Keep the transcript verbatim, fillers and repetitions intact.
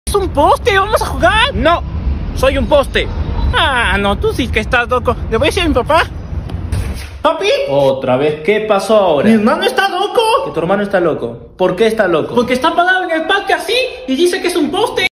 ¿Es un poste? ¿Vamos a jugar? No, soy un poste. Ah, no, tú sí que estás loco. Le voy a decir a mi papá. ¿Papi? Otra vez, ¿qué pasó ahora? Mi hermano está loco. Que tu hermano está loco. ¿Por qué está loco? Porque está parado en el parque así y dice que es un poste.